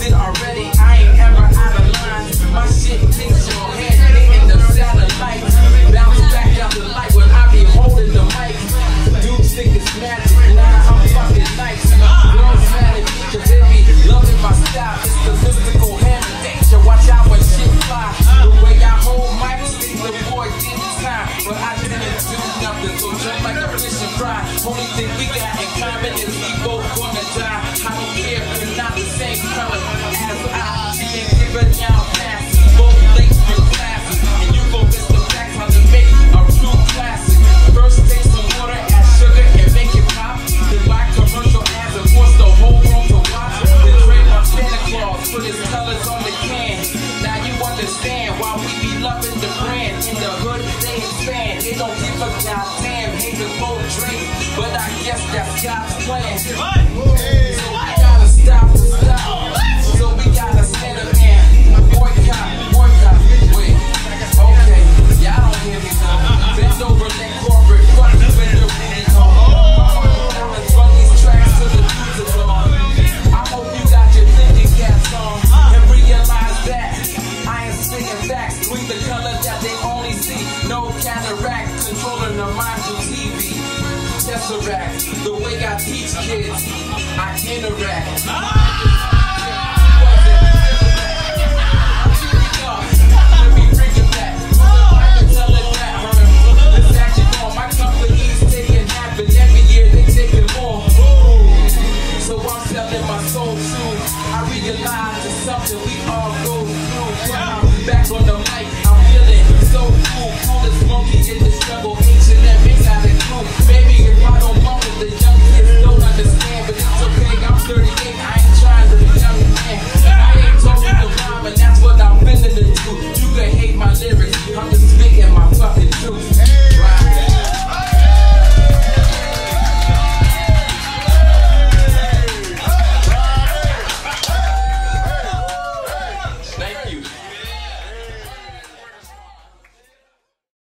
it already, I ain't ever out of line. My shit hits your head, hitting the satellite. Bounce back out the light when I be holding the mic. Dudes think it's magic, nah, I'm fucking nice. Girls mad at me cause they be loving my style. It's the mystical hand of danger, watch out when shit fly. The way I hold mics, think the boy did time. But I didn't do nothing, so jump like a fish and fry. Only thing we got in common is we both gonna die. I don't care if you're not the same color as I. She ain't giving out passes, both late and classes. And you gon' miss the facts how to make a true classic. First take some water, add sugar and make it pop. Then buy commercial ads and force the whole room to watch. Then trade my Santa Claus, put his colors on the can. Now you understand why we be loving the brand. In the hood they expand, they don't give a goddamn. Haters both drink, but I guess that's God's plan. So we gotta stop the stop. So we gotta stand up and boycott. Wait, okay, y'all don't hear me now. Bend over, let corporate fuck you in the booty hole. Let's run these tracks till the dudes are gone. I hope you got your thinking caps on and realize that I ain't spitting facts. We the color that they only see. No cataract, controlling the mind through TV. Tesseract, the way I teach kids, I interact.